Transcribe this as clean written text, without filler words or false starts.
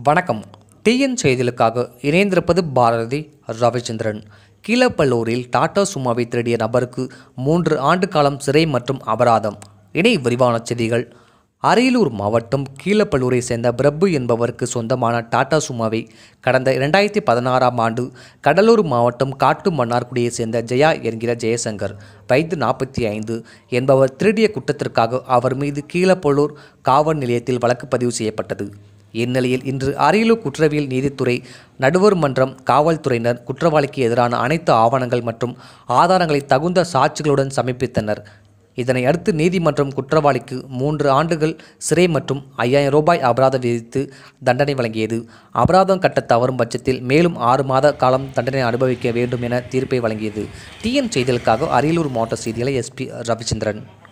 வணக்கம். டிஎன் செய்திகளுக்காக இணைந்திருப்பது பாரதி ரவிச்சந்திரன். கீழப்பள்ளூரில் டாடா சுமோவை திருடிய நபருக்கு 3 ஆண்டு காலம் சிறை மற்றும் அபராதம். இணை விரிவான செய்திகள். அரியலூர் மாவட்டம் கீழப்பள்ளூரை சேர்ந்த பிரபு என்பவருக்கு சொந்தமான டாடா சுமோவை கடந்த 2016ஆம் ஆண்டு கடலூர் மாவட்டம் காட்டு மன்னார்குடியை சேர்ந்த ஜெயா என்கிற ஜெயசங்கர் வயது 45 என்பவர் திருடிய குற்றத்திற்காக அவர் மீது கீழப்பள்ளூர் காவல் நிலையத்தில் வழக்கு பதிவு செய்யப்பட்டது. இந்நிலையில் இன்று அரியலூர் குற்றவியல் நீதித்துறை நடுவர் மன்றம் காவல்துறையினர் குற்றவாளிக்கு எதிரான அனைத்து ஆவணங்கள் மற்றும் ஆதாரங்களை தகுந்த சாட்சிகளுடன் சமர்ப்பித்தனர். இதனை அடுத்து நீதிமன்றம் குற்றவாளிக்கு 3 ஆண்டுகள் சிறை மற்றும் 5000 ரூபாய் அபராதம் விதித்து தண்டனை வழங்கியது. அபராதம் கட்ட தவறும் பட்சத்தில் மேலும் 6 மாத காலம் தண்டனை அனுபவிக்க வேண்டும் என தீர்ப்பை வழங்கியது. டிஎன் செய்திகளுக்காக அரியலூர் மாவட்ட செய்தியாளர் எஸ்பி ரவிச்சந்திரன்.